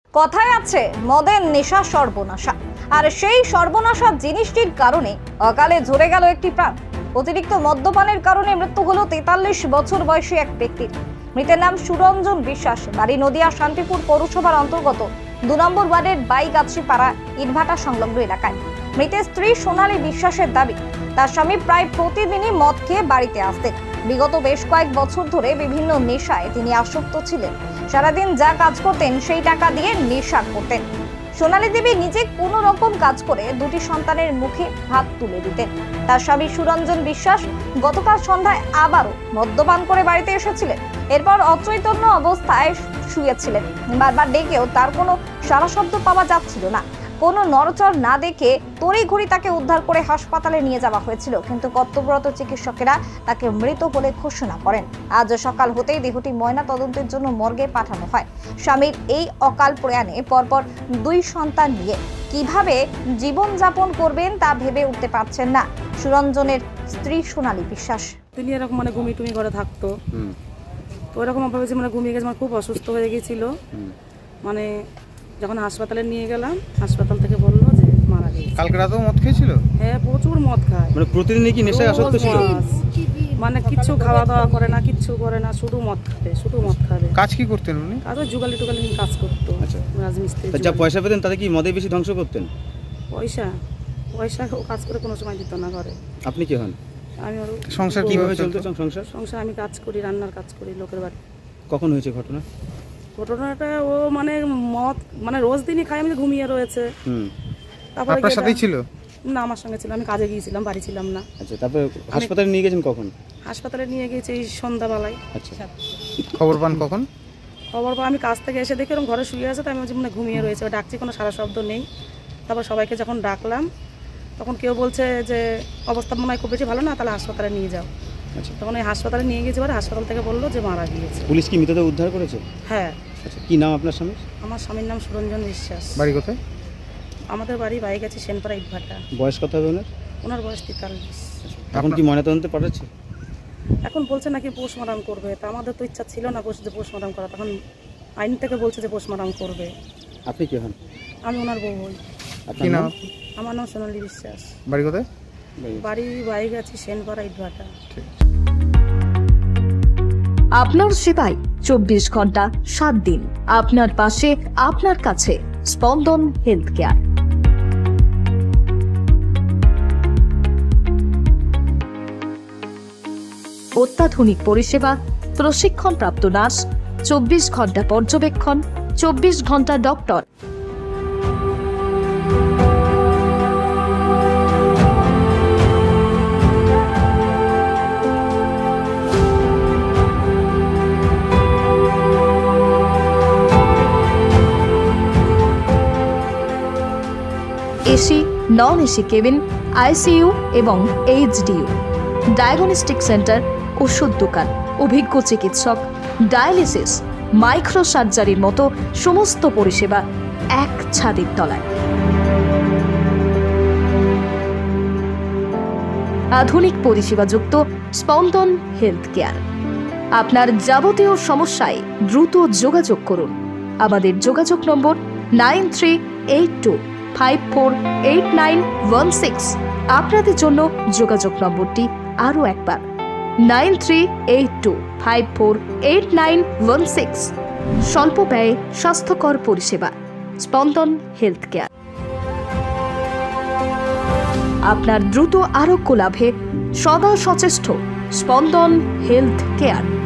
কথায় আছে মদের নেশা সর্বনাশা, আর সেই সর্বনাশা জিনিসটির কারণে অকালে ঝরে গেল একটি প্রাণ। অতিরিক্ত মদ্যপানের কারণে মৃত্যু হলো 43 বছর বয়সী এক ব্যক্তির। মৃতের নাম সুরঞ্জন বিশ্বাস, বাড়ি নদিয়া শান্তিপুর পৌরসভার অন্তর্গত 2 নম্বর ওয়ার্ডের বাইগাছি পাড়া ইটভাটা সংলগ্ন এলাকায়। মৃতের স্ত্রী সোনালী বিশ্বাসের দাবি, তার স্বামী প্রায় প্রতিদিনই মদ খেয়ে বাড়িতে আসতেন। বিগত বেশ কয়েক বছর ধরে বিভিন্ন নেশায় তিনি আসক্ত ছিলেন। সারাদিন যা কাজ করতেন সেই টাকা দিয়ে নেশা করতেন। সোনালী দেবী নিজে কোনো রকম কাজ করে 2টি সন্তানের মুখে ভাত তুলে দিতেন। তার স্বামী সুরঞ্জন বিশ্বাস গতকাল সন্ধ্যায় আবারও মদ্যপান করে বাড়িতে এসেছিলেন। এরপর অচৈতন্য অবস্থায় শুয়েছিলেন। বারবার ডেকেও তার কোনো সাড়া শব্দ পাওয়া যাচ্ছিল না। কোনো নড়চড় না দেখে তড়িঘড়ি তাকে উদ্ধার করে হাসপাতালে নিয়ে যাওয়া হয়েছিল, কিন্তু কর্তব্যরত চিকিৎসকেরা তাকে মৃত বলে ঘোষণা করেন। আজ সকাল হতেই দেহটি ময়না তদন্তের জন্য মর্গে পাঠানো হয়। স্বামীর এই অকাল প্রয়াণে পরপর 2 সন্তান নিয়ে কিভাবে জীবনযাপন করবেন তা ভেবে উঠতে পারছেন না সুরঞ্জনের স্ত্রী সোনালী বিশ্বাস। তিনি এরকম ঘুমিয়ে টুমি করে থাকতো, তো এরকম ভাবে ঘুমিয়ে গেছে, খুব অসুস্থ হয়ে গেছিল। যখন হাসপাতালে নিয়ে গেলাম, হাসপাতাল থেকে বললো যে মারা গেছে। কালকে রাতেও মদ খেয়েছিল? হ্যাঁ, প্রচুর মদ খায়। প্রতিদিনই কি নেশায় আসক্ত ছিল? কিচ্ছু খাওয়া দাওয়া করে না, কিচ্ছু করে না, শুধু মদ খাবে, শুধু মদ খাবে। কাজ কি করতেন উনি? কাজও যুগালি টুগালি কাজ করতো। আচ্ছা, রাজমিস্ত্রি। যা পয়সা পেতেন তাতে কি মদে বেশি ধ্বংস করতেন? পয়সা ও কাজ করে কোনো সময় দিত না ঘরে। আপনি কি হন? আমি ওর সংসার কিভাবে চলতো? সংসার আমি কাজ করি, রান্নার কাজ করি লোকের বাড়ি। কখন হয়েছে ঘটনাটা? ও মদ রোজ দিনই খায়, আমি ঘুমিয়ে রয়েছে। তারপরে আপনার সাথেই ছিল? না, আমার সঙ্গে ছিল, আমি কাজে গিয়েছিলাম, বাড়ি ছিলাম না। আচ্ছা, তারপরে হাসপাতালে নিয়ে গেছেন কখন? হাসপাতালে নিয়ে গিয়েছি এই সন্ধ্যাবেলায়। আচ্ছা, খবর পান কখন? খবর পাই আমি কাজ থেকে এসে দেখি এরকম ঘরে শুয়ে আছে, তো আমি ঘুমিয়ে রয়েছে, ডাকছি, কোনো সারা শব্দ নেই। তারপর সবাইকে যখন ডাকলাম, তখন কেউ বলছে যে অবস্থা মনে হয় খুব বেশি ভালো না, তাহলে হাসপাতালে নিয়ে যাও। আচ্ছা, তখন এই হাসপাতালে নিয়ে গেছি, হাসপাতাল থেকে বললো যে মারা গিয়েছে। পুলিশ কি মৃতদেহ উদ্ধার করেছে? হ্যাঁ। আচ্ছা, কি নাম আপনার স্বামীর? আমার স্বামীর নাম সুরঞ্জন বিশ্বাস। বাড়ি কোথায়? আমাদের বাড়ি বাইগাছি সেনপাড়া ইটভাটা। বয়স কত হবে ওনার? ওনার বয়স 43। এখন কি ময়নাতদন্তে পাঠাচ্ছে? এখন বলছে নাকি পোস্টমর্টম করবে, তা আমাদের তো ইচ্ছা ছিল না যে পোস্টমর্টম করা, তখন আইন থেকে বলছে যে পোস্টমর্টম করবে। আপনি কি হন? আমি ওনার বউ হই। আপনার নাম? আমার নাম সোনালী বিশ্বাস। বাড়ি কোথায়? বাড়ি বাইগাছি সেনপাড়া ইটভাটা। আপনার সেবায় 24 ঘন্টা 7 দিন, আপনার পাশে, আপনার কাছে। স্পন্দন হেলথ কেয়ার। অত্যাধুনিক পরিষেবা, প্রশিক্ষণপ্রাপ্ত নার্স, 24 ঘন্টা পর্যবেক্ষণ, 24 ঘন্টা doctor. AC, non AC cabin, ICU এবং এইচডিইউ, ডায়াগনস্টিক সেন্টার, ওষুধ দোকান, অভিজ্ঞ চিকিৎসক, ডায়ালিসিস, মাইক্রো সার্জারির মতো সমস্ত পরিষেবা এক ছাদের তলায়। আধুনিক পরিষেবাযুক্ত স্পন্দন হেলথ কেয়ার। আপনার যাবতীয় সমস্যায় দ্রুত যোগাযোগ করুন। আমাদের যোগাযোগ নম্বর 9382548916। আপনাদের জন্য যোগাযোগ নম্বরটি আরও একবার 9382548916। স্বল্প ব্যয়ে স্বাস্থ্যকর পরিষেবা, স্পন্দন হেলথ কেয়ার। আপনার দ্রুত আরোগ্য লাভে সদা সচেষ্ট স্পন্দন হেলথ কেয়ার।